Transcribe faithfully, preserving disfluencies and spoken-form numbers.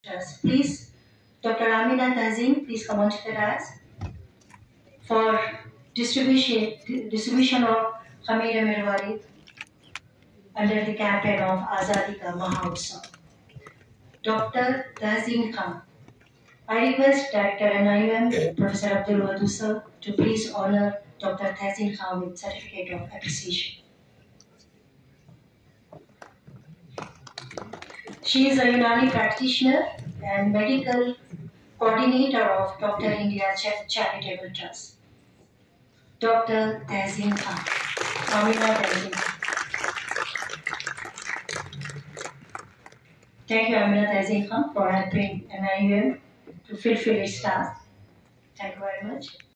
Trust. Please, Doctor Amina Thazin, please come on to the dais for distribution, distribution of Khamir Mirwari under the campaign of Azadi Ka Mahotsav. Doctor Thazin Khan. I request Director N I M, Professor Abdul Wadud sir, to please honor Doctor Thazin Khan with certificate of appreciation. She is a Unani practitioner and medical coordinator of Dr India Charitable Trust. Doctor Thazin Khan. Amina Thazin Khan. Thank you, Amina Thazin Khan, for helping N I M to fulfill its task. Thank you very much.